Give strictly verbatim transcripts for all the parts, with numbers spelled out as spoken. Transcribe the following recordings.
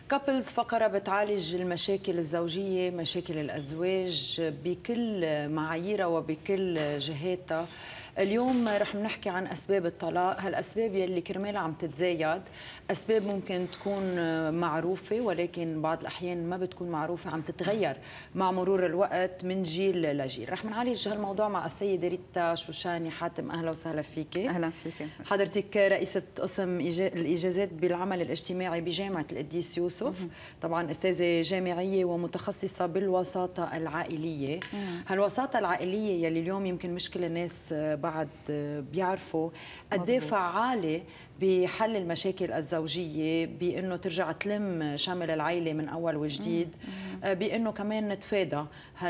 كابلز فقرة بتعالج المشاكل الزوجية، مشاكل الأزواج بكل معاييرها وبكل جهاتها. اليوم رح نحكي عن أسباب الطلاق، هالأسباب يلي كرمالها عم تتزايد، أسباب ممكن تكون معروفة ولكن بعض الأحيان ما بتكون معروفة، عم تتغير مع مرور الوقت من جيل لجيل. رح نعالج هالموضوع مع السيدة ريتا شوشاني حاتم. أهلا وسهلا فيكي. أهلا فيكي. حضرتك رئيسة قسم الإجازات بالعمل الاجتماعي بجامعة القديس يوسف، طبعا أستاذة جامعية ومتخصصة بالوساطة العائلية. هالوساطة العائلية يلي اليوم يمكن مش كل الناس بعد بيعرفوا قد ايه فعالة بحل المشاكل الزوجية، بأنه ترجع تلم شمل العائلة من أول وجديد، بأنه كمان نتفادى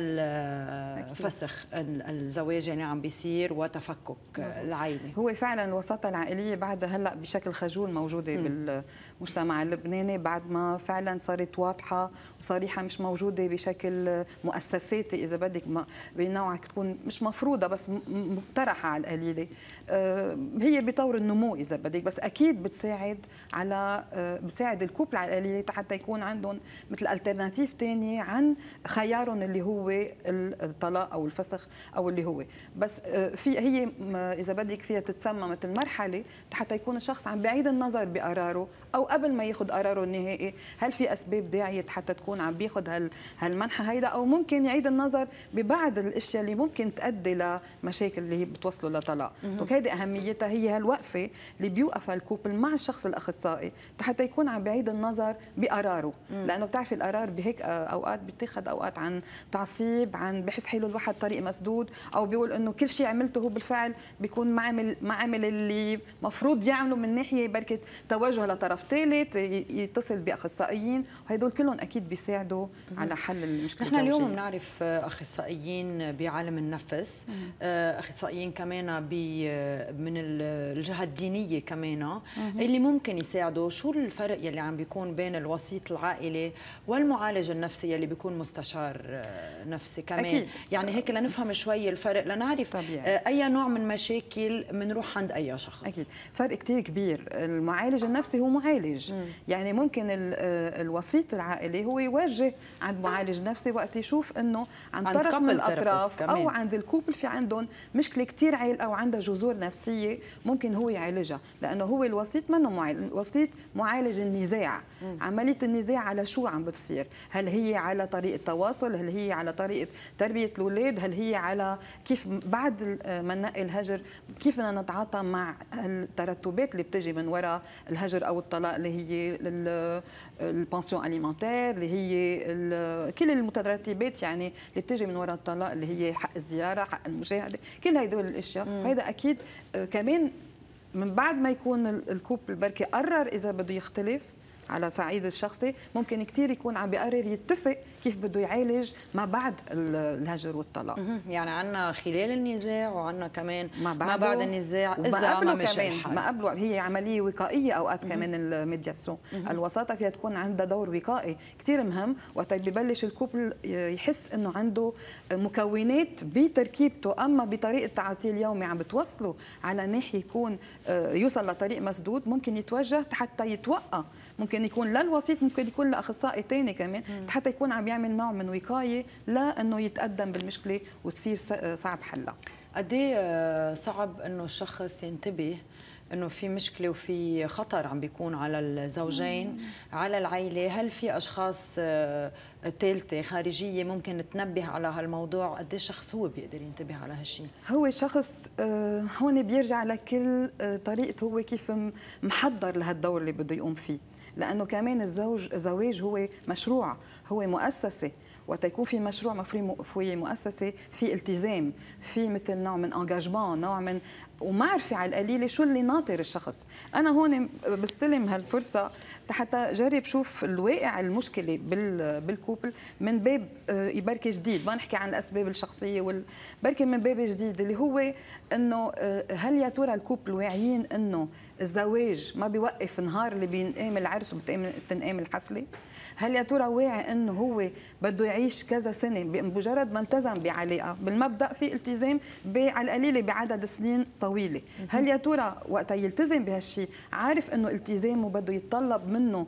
هالفسخ الزواج يعني عم بيصير وتفكك العائلة. هو فعلا الوساطة العائلية بعد هلا بشكل خجول موجودة م. بالمجتمع اللبناني، بعد ما فعلا صارت واضحة وصريحة، مش موجودة بشكل مؤسساتي إذا بدك بنوع تكون مش مفروضة بس مقترحة على القليلة. هي بطور النمو إذا بدك، بس أكيد بتساعد على بتساعد الكوبل على القليلة حتى يكون عندهم مثل ألترناتيف تانية عن خيارهم اللي هو الطلاق أو الفسخ أو اللي هو بس في هي إذا بدك فيها تتسمى مثل مرحلة حتى يكون الشخص عم بعيد النظر بقراره، أو قبل ما ياخذ قراره النهائي هل في أسباب داعية حتى تكون عم بياخذ هال هالمنحة هيدا، أو ممكن يعيد النظر ببعض الأشياء اللي ممكن تؤدي لمشاكل اللي هي بتوصله لطلاق. وهيدي أهميتها، هي هالوقفة اللي بيوقفها الكوبل مع الشخص الأخصائي حتى يكون عم بعيد النظر بقراره، لأنه بتعرفي القرار بهيك أوقات بيتاخذ أوقات عن تعصيب، عن بحس حاله الواحد طريق مسدود، أو بيقول إنه كل شيء عملته هو بالفعل بيكون ما عمل ما عمل اللي مفروض يعمله من ناحية بركة توجه لطرف ثالث، يتصل بأخصائيين، وهدول كلهم أكيد بيساعدوا على حل المشكلة الزوجية. نحن اليوم بنعرف أخصائيين بعالم النفس، أخصائيين كمان من الجهة الدينية كمان اللي ممكن يساعدوا. شو الفرق يلي عم بيكون بين الوسيط العائلي والمعالج النفسي يلي بيكون مستشار نفسي كمان؟ أكيد. يعني هيك لنفهم شوي الفرق، لنعرف طبيعي. أي نوع من مشاكل بنروح عند أي شخص. أكيد فرق كتير كبير. المعالج النفسي هو معالج، مم. يعني ممكن الوسيط العائلي هو يوجه عند معالج نفسي وقت يشوف انه عن طرف من الاطراف او عند الكوبل في عندهم مشكله كثير عالقه او عندها جذور نفسيه ممكن هو يعالجها، لانه هو الوسيط منه معالج، الوسيط معالج النزاع. مم. عمليه النزاع على شو عم بتصير؟ هل هي على طريقه تواصل؟ هل هي على طريقه تربيه الاولاد؟ هل هي على كيف بعد ما ننقي الهجر كيف بدنا نتعاطى مع الترتبات اللي بتجي من وراء الهجر او الطلاق، اللي هي البانسيون اليمنتير، اللي هي كل المترتبات يعني اللي بتجي من وراء الطلاق، اللي هي حق الزياره، حق المشاهده، كل هدول الاشياء. وهذا اكيد كمان من بعد ما يكون الكوبل بركي قرر اذا بده يختلف على صعيد الشخصي، ممكن كثير يكون عم بيقرر يتفق كيف بده يعالج ما بعد الهجر والطلاق. يعني عندنا خلال النزاع وعندنا كمان ما, ما بعد النزاع اذا ما مشى الحال. ما قبله هي عمليه وقائيه اوقات كمان الميدياسيون. الوساطه فيها تكون عندها دور وقائي كثير مهم، وقت ببلش الكوبل يحس انه عنده مكونات بتركيبته اما بطريقه تعاطيه اليومي عم بتوصله على ناحيه يكون يوصل لطريق مسدود، ممكن يتوجه حتى يتوقع، ممكن يكون للوسيط، ممكن يكون لاخصائي ثاني كمان حتى يكون عم يعمل نوع من وقايه لانه يتقدم بالمشكله وتصير صعب حلها. قد ايه صعب انه الشخص ينتبه انه في مشكله وفي خطر عم بيكون على الزوجين، مم. على العائله؟ هل في اشخاص ثالثه خارجيه ممكن تنبه على هالموضوع؟ قد ايه الشخص هو بيقدر ينتبه على هالشيء؟ هو شخص هون بيرجع لكل طريقته هو كيف محضر لهالدور اللي بده يقوم فيه، لانه كمان الزوج الزواج هو مشروع، هو مؤسسه، وقت يكون في مشروع مفروض مؤسسه في التزام، في مثل نوع من انجاجمون، نوع من ومعرفه على القليله شو اللي ناطر الشخص. انا هون بستلم هالفرصه حتى جرب شوف الواقع المشكله بالكوبل من باب يبركي جديد، ما نحكي عن الاسباب الشخصيه والبركي من باب جديد اللي هو انه هل يا ترى الكوبل واعيين انه الزواج ما بيوقف نهار اللي بينقام العرس وبتنقام الحفله؟ هل يا ترى واعي انه هو بده يعيش كذا سنه بمجرد ما التزم بعلاقه؟ بالمبدا في التزام على القليله بعدد سنين طويله. هل يا ترى وقت يلتزم بهالشيء عارف انه التزامه بده يتطلب منه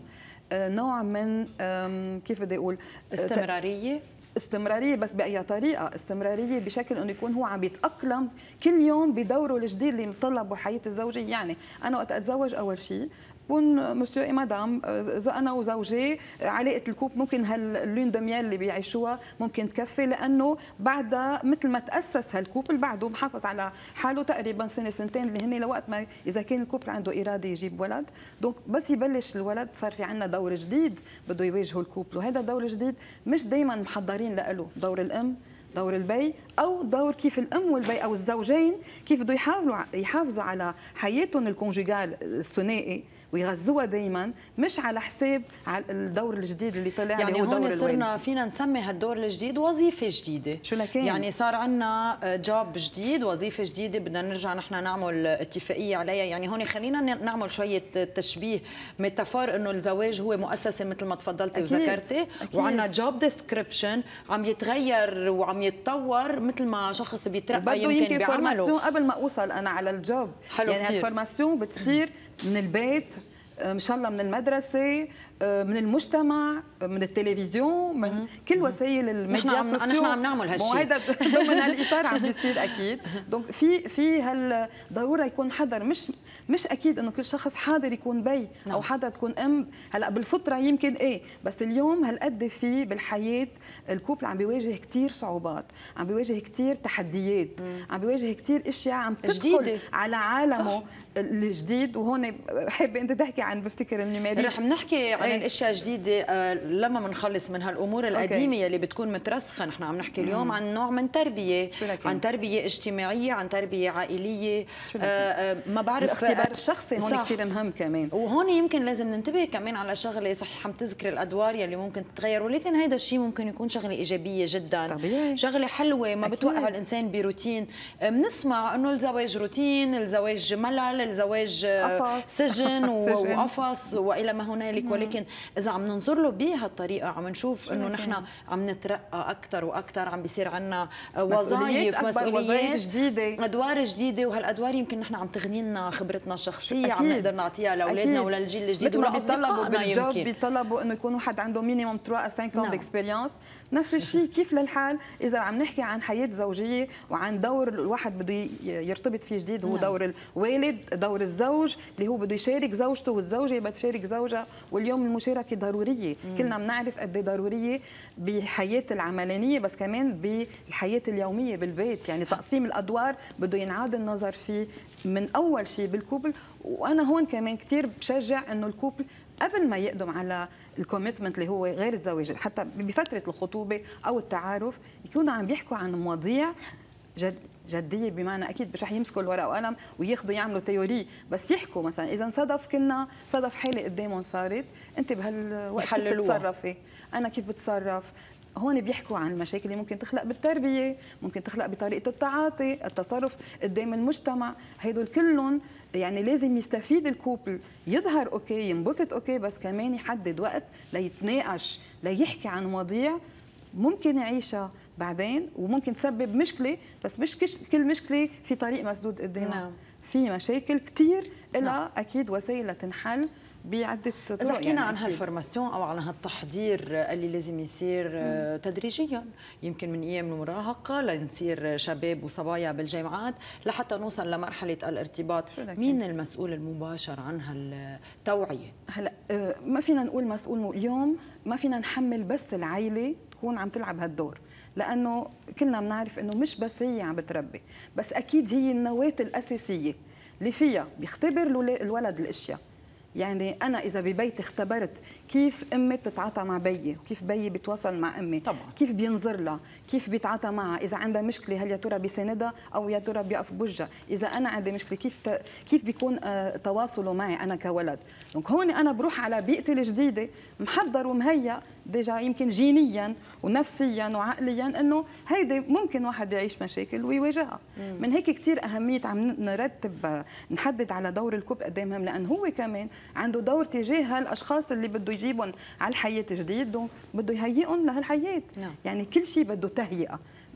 نوع من كيف بدي اقول استمراريه استمراريه، بس باي طريقه؟ استمراريه بشكل انه يكون هو عم يتاقلم كل يوم بدوره الجديد اللي متطلب بحياه الزوجيه. يعني انا وقت اتزوج اول شيء بكون مسيو اي مدام، انا وزوجي علاقه الكوب ممكن هاللون دميال اللي بيعيشوها ممكن تكفي، لانه بعدها مثل ما تاسس هالكوب اللي بعده محافظ على حاله تقريبا سنه سنتين اللي هن لوقت ما اذا كان الكوب عنده اراده يجيب ولد. دونك بس يبلش الولد صار في عندنا دور جديد بده يواجهه الكوب، وهذا الدور الجديد مش دائما محضرين له، دور الام، دور البي، او دور كيف الام والبي او الزوجين كيف بده يحاولوا يحافظوا على حياتهم الكونجوجال الثنائي ويغذوها دائما، مش على حساب على الدور الجديد اللي طلع يعني اللي هو دور هون صرنا الوالد. فينا نسمي هالدور الجديد وظيفه جديده. شو لكان؟ يعني صار عندنا جوب جديد، وظيفه جديده، بدنا نرجع نحن نعمل اتفاقيه عليها. يعني هون خلينا نعمل شويه تشبيه ميتافور انه الزواج هو مؤسسه مثل ما تفضلتي وذكرتي، وعندنا جوب ديسكريبشن عم يتغير وعم يتطور مثل ما شخص بيترقى يمكن, يمكن بعمله. قبل ما اوصل انا على الجوب، حلو يعني كتير. الفورماسيون بتصير من البيت ان شاء الله، من المدرسه، من المجتمع، من التلفزيون، من مم. كل وسائل الميديا السوسيو. نحن عم نعمل هالشيء، وهذا ضمن هالاطار عم بيصير اكيد. دونك في في هالضروره يكون حذر، مش مش اكيد انه كل شخص حاضر يكون بي نعم. او حدا تكون ام. هلا بالفطره يمكن ايه، بس اليوم هالقد في بالحياه الكوبل عم بيواجه كثير صعوبات، عم بيواجه كثير تحديات، مم. عم بيواجه كثير اشياء عم تدخل جديدة على عالمه صح. الجديد. وهون حابه انت تحكي عن بفتكر النماري، رح نحكي عن الاشياء الجديده آه لما بنخلص من هالامور القديمه يلي بتكون مترسخه. نحن عم نحكي اليوم مم. عن نوع من تربيه، عن تربيه اجتماعيه، عن تربيه عائليه. آه آه ما بعرف، الاختبار الشخصي هون كثير مهم كمان. وهون يمكن لازم ننتبه كمان على شغله، صحيح عم تذكر الادوار يلي ممكن تتغير، ولكن هذا الشيء ممكن يكون شغله ايجابيه جدا طبيعي. شغله حلوه ما أكيد. بتوقع الانسان بروتين. بنسمع انه الزواج روتين، الزواج ملل، الزواج قفص. سجن وقفص والى ما هنالك. ولكن اذا عم ننظر له بهالطريقه عم نشوف انه نحن عم نترقى اكثر واكثر، عم بيصير عندنا وظائف، مسؤوليات جديده، ادوار جديده، وهالادوار يمكن نحن عم تغني لنا خبرتنا الشخصيه أكيد. عم نقدر نعطيها لاولادنا وللجيل الجديد ولاصدقائنا. يمكن بيطلبوا انه يكون واحد عنده مينيموم ثلاثة خمسة عام ديكسبيريونس. نفس الشيء كيف للحال اذا عم نحكي عن حياه زوجيه وعن دور الواحد بده يرتبط فيه جديد، هو دور الوالد، دور الزوج اللي هو بده يشارك زوجته، والزوجه بتشارك زوجها. واليوم المشاركه ضروريه، مم. كلنا بنعرف قد ايه ضروريه بحياه العملانيه، بس كمان بالحياه اليوميه بالبيت. يعني تقسيم الادوار بده ينعاد النظر فيه من اول شيء بالكوبل. وانا هون كمان كثير بشجع انه الكوبل قبل ما يقدم على الكوميتمنت اللي هو غير الزواج، حتى بفتره الخطوبه او التعارف، يكونوا عم بيحكوا عن مواضيع جد جديه، بمعنى اكيد مش رح يمسكوا الورقه وقلم وياخذوا يعملوا تيوري، بس يحكوا. مثلا اذا صدف كنا صدف حاله قدامهم صارت، انت بهالوقت كيف بتتصرفي، انا كيف بتصرف. هون بيحكوا عن المشاكل اللي ممكن تخلق بالتربيه، ممكن تخلق بطريقه التعاطي، التصرف قدام المجتمع. هدول كلهم يعني لازم يستفيد الكوبل، يظهر اوكي، ينبسط اوكي، بس كمان يحدد وقت ليتناقش، ليحكي عن مواضيع ممكن يعيشها بعدين وممكن تسبب مشكله، بس مش كل مشكله في طريق مسدود قدامها. نعم. في مشاكل كثير لها نعم. اكيد وسائل لتنحل بعده طرق. إذا حكينا يعني عن هالفورماسيون او عن هالتحضير اللي لازم يصير مم. تدريجيا، يمكن من ايام المراهقه لنصير شباب وصبايا بالجامعات لحتى نوصل لمرحله الارتباط، مين المسؤول المباشر عن هالتوعيه؟ هلا ما فينا نقول مسؤول اليوم، ما فينا نحمل بس العائله تكون عم تلعب هالدور، لانه كلنا بنعرف انه مش بس هي عم بتربي، بس اكيد هي النواه الاساسيه اللي فيها بيختبر الولد الاشياء. يعني انا اذا ببيتي اختبرت كيف امي بتتعاطى مع بيي، وكيف بيي بيتواصل مع امي طبعا، كيف بينظر لها، كيف بيتعاطى معها، اذا عندها مشكله هل يا ترى بيساندها او يا ترى بيقف بوجهها، اذا انا عندي مشكله كيف ت... كيف بيكون آه تواصله معي انا كولد. دونك هون انا بروح على بيئتي الجديده محضر ومهيأ ديجا، يمكن جينيا ونفسيا وعقليا انه هيدي ممكن واحد يعيش مشاكل ويواجهها. مم. من هيك كثير اهميه عم نرتب نحدد على دور الكوب قد ايه مهم، لانه هو كمان عنده دور تجاه هالاشخاص اللي بده يجيبهم على الحياه جديد، بده يهيئهم لهالحياه. نعم. يعني كل شيء بده تهيئه،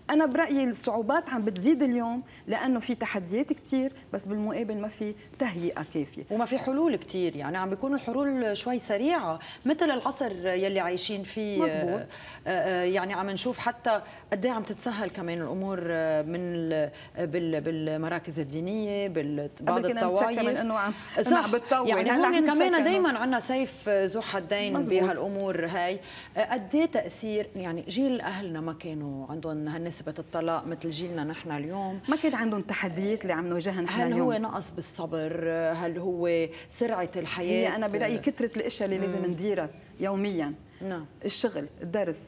انا برايي الصعوبات عم بتزيد اليوم لانه في تحديات كثير، بس بالمقابل ما في تهيئه كافيه وما في حلول كثير، يعني عم بيكون الحلول شوي سريعه مثل العصر يلي عايشين فيه. مزبوط. يعني عم نشوف حتى قد ايه عم تتسهل كمان الامور من بالمراكز الدينيه، ببعض الطوائف. كمان انه عم صح، بتطول يعني هون كمان دائما عندنا سيف ذو حدين بهالامور هاي. قد ايه تاثير، يعني جيل اهلنا ما كانوا عندهم هالنسبه الطلاق مثل جيلنا نحن اليوم، ما كان عندهم تحديات اللي عم نواجهها نحن هل اليوم. هو نقص بالصبر؟ هل هو سرعه الحياه؟ هي انا برايي كثره الاشياء اللي لازم نديرها يوميا. نعم. الشغل، الدرس،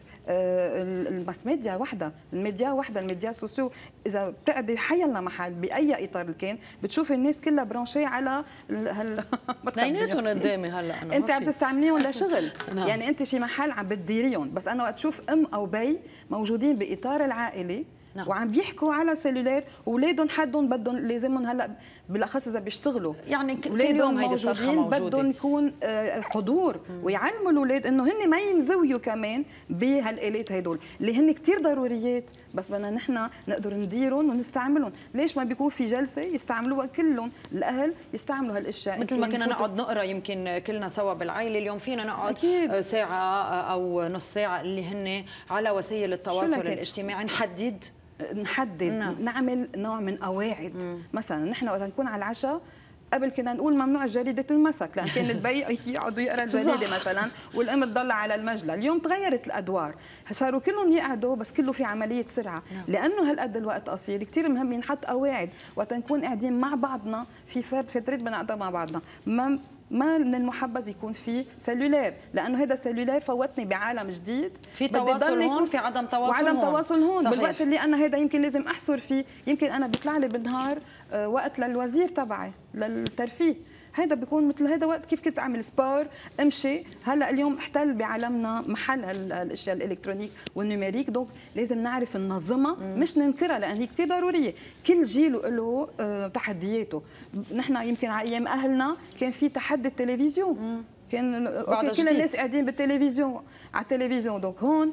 الماس ميديا وحده، الميديا وحده، الميديا سوسيو، اذا بتقعدي حيلا محل باي اطار كان بتشوفي الناس كلها برانشيه على هال اثنيناتهم قدامي هلا انا انت عم تستعمليهم لشغل. نعم. يعني انت شي محل عم بتديريهم، بس انا وقت اشوف ام او بي موجودين باطار العائلي. نعم. وعم بيحكوا على سيلولير، واولادهم حدهم بدهم لازمهم هلا بالاخص اذا بيشتغلوا، يعني كل يوم هيدي الصرخه موجوده، بدهم يكون حضور ويعلموا الاولاد انه هن ما ينزويوا كمان بهالالات هدول اللي هن كثير ضروريات، بس بدنا نحن نقدر نديرهم ونستعملهم. ليش ما بيكون في جلسه يستعملوها كلهم، الاهل يستعملوا هالاشياء مثل ما كنا نقعد نقرا يمكن كلنا سوا بالعائله، اليوم فينا نقعد أكيد. ساعه او نص ساعه اللي هن على وسائل التواصل الاجتماعي نحدد نحدد نعم. نعمل نوع من قواعد. مم. مثلا نحن وقت نكون على العشاء قبل كنا نقول ممنوع جريدة تنمسك، لأن كان البي يقعدوا يقرا الجريدة مثلا والأم تضل على المجلة. اليوم تغيرت الأدوار، صاروا كلهم يقعدوا بس كله في عملية سرعة. نعم. لأنه هالقد الوقت قصير كثير مهم ينحط قواعد وقت نكون قاعدين مع بعضنا في فترة بنقضيها مع بعضنا. ما ما من المحبذ يكون في سيلولير، لانه هذا السيلولير فوتني بعالم جديد. في تواصل هون، في عدم تواصل وعدم هون. تواصل هون. صحيح. بالوقت اللي انا هذا يمكن لازم احصر فيه، يمكن انا بيطلع لي بالنهار وقت للوزير تبعي للترفيه، هذا بيكون مثل هذا وقت كيف كنت اعمل سبور امشي. هلا اليوم احتل بعالمنا محل هالاشياء الالكترونيك والنيميريك، دونك لازم نعرف ننظمها مش ننكرها، لان هي كثير ضروريه. كل جيل له تحدياته. نحن يمكن على ايام اهلنا كان في تحدي التلفزيون، كان اوكي كل الناس قاعدين بالتلفزيون على التلفزيون، دونك هون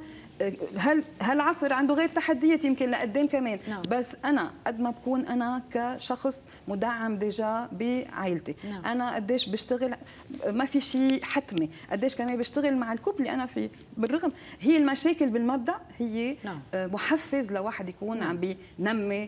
هل هالعصر عنده غير تحديات يمكن لقدام كمان. نعم. بس انا قد ما بكون انا كشخص مدعم ديجا بعائلتي. نعم. انا قديش بشتغل، ما في شيء حتمي، قديش كمان بشتغل مع الكوب اللي انا فيه. بالرغم هي المشاكل بالمبدا هي نعم. محفز لواحد يكون نعم. عم بينمي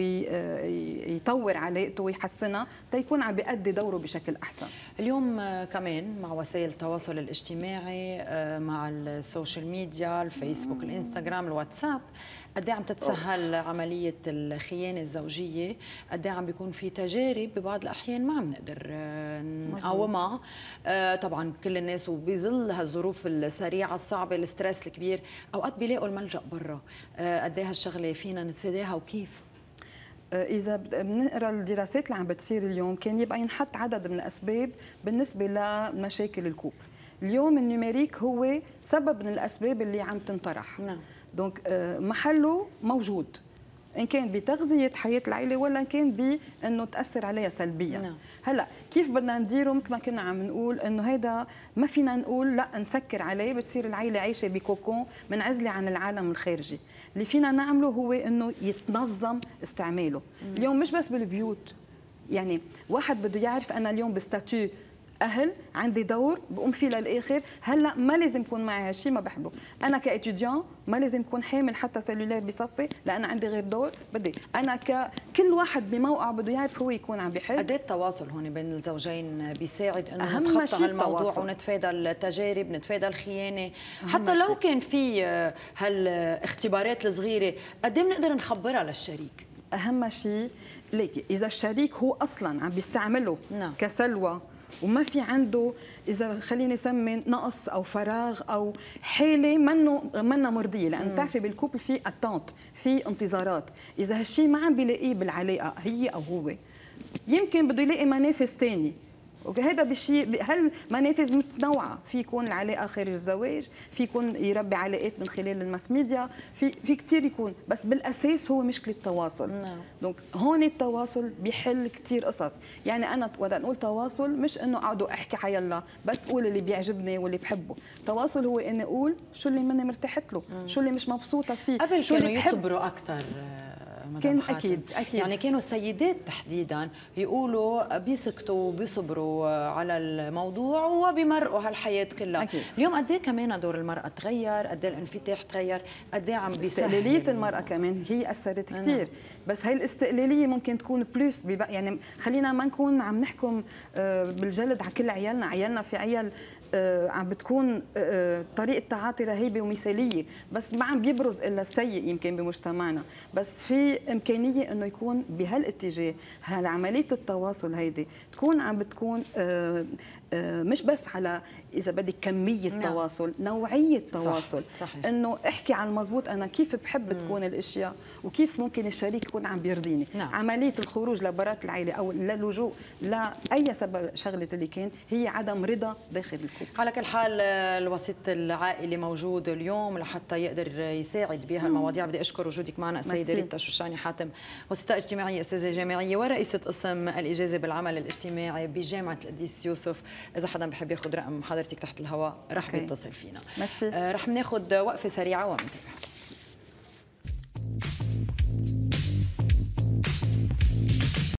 ويطور علاقته ويحسنها تيكون عم بيأدي دوره بشكل احسن. اليوم كمان مع وسائل التواصل الاجتماعي، مع السوشيال ميديا، الفيسبوك، الانستغرام، الواتساب، قد ايه عم تتسهل عمليه الخيانه الزوجيه، قد ايه عم بيكون في تجارب ببعض الاحيان ما عم نقدر نقاومها. طبعا كل الناس وبظل هالظروف السريعه الصعبه، الستريس الكبير، اوقات بيلاقوا الملجا برا. قد ايه هالشغله فينا نتفاداها وكيف؟ إذا بنقرا الدراسات اللي عم بتصير اليوم كان يبقى ينحط عدد من الأسباب بالنسبة لمشاكل الكوبل. اليوم النيميريك هو سبب من الأسباب اللي عم تنطرح. نعم. دونك محله موجود، إن كان بتغذية حياة العائلة ولا إن كان بأنه تأثر عليها سلبيا. نعم. هلا كيف بدنا نديره؟ مثل ما كنا عم نقول انه هيدا ما فينا نقول لا نسكر عليه، بتصير العائله عايشه بكوكون منعزله عن العالم الخارجي. اللي فينا نعمله هو انه يتنظم استعماله. مم. اليوم مش بس بالبيوت، يعني واحد بده يعرف انا اليوم بستاتيو اهل عندي دور بقوم فيه للاخر. هلا ما لازم يكون معي هالشيء، ما بحبه. انا كايتيديان ما لازم يكون حامل حتى سيلولير بصفي لان عندي غير دور. بدي انا ككل واحد بموقع بده يعرف هو يكون عم بيحب. قد ايه التواصل هون بين الزوجين بيساعد انه نتخطى هالموضوع التواصل. ونتفادى التجارب، نتفادى الخيانه، حتى لو شيء. كان في هالاختبارات الصغيره قد ايه بنقدر نخبرها للشريك؟ اهم شيء ليكي اذا الشريك هو اصلا عم بيستعمله نعم. كسلوى وما في عنده اذا خليني اسمي نقص او فراغ او حاله منه منه مرضيه، لانه بتعرفي بالكوبل في اتونت، في انتظارات. اذا هالشيء ما عم بيلاقيه بالعلاقه هي او هو، يمكن بده يلاقي منافس ثاني وهذا بشيء هل منافذ متنوعه، في يكون العلاقه خارج الزواج، في يكون يربي علاقات من خلال الماس ميديا، في في كثير يكون، بس بالاساس هو مشكله التواصل. نعم. دونك هون التواصل بيحل كثير قصص. يعني انا وقت نقول تواصل مش انه اقعد احكي حيلا بس قول اللي بيعجبني واللي بحبه، تواصل هو اني اقول شو اللي ماني مرتاحت له، شو اللي مش مبسوطه فيه، قبل شو كانوا اللي بحب. يصبروا اكثر كان اكيد اكيد يعني كانوا السيدات تحديدا يقولوا بيسكتوا وبيصبروا على الموضوع وبيمرقوا هالحياه كلها. أكيد. اليوم قد ايه كمان دور المراه تغير، قد ايه الانفتاح تغير، قد ايه عم بيسهل استقلاليه المراه كمان هي اثرت كثير، بس هي الاستقلاليه ممكن تكون بلس، يعني خلينا ما نكون عم نحكم بالجلد على كل عيالنا، عيالنا في عيال عم بتكون طريقه تعاطي رهيبه ومثاليه، بس ما عم بيبرز الا السيء يمكن بمجتمعنا، بس في امكانيه انه يكون بهالاتجاه عمليه التواصل هيدي تكون عم بتكون مش بس على اذا بدك كميه نعم. تواصل، نوعيه تواصل، صح. صحيح. انه احكي عن المضبوط انا كيف بحب مم. تكون الاشياء وكيف ممكن الشريك يكون عم بيرضيني. نعم. عمليه الخروج لبرات العائله او للجوء لاي سبب شغله اللي كان هي عدم رضا داخل الكوب. على كل حال الوسيط العائلي موجود اليوم لحتى يقدر يساعد بها المواضيع. بدي اشكر وجودك معنا السيده ريتا شوشاني حاتم، وسيطه اجتماعيه، استاذه جامعيه ورئيسه قسم الاجازه بالعمل الاجتماعي بجامعه القديس يوسف. اذا حدا بحب ياخذ رقم حضرتك تحت الهواء رح بيتصل فينا. ميرسي. رح ناخذ وقفه سريعه ومنتبه.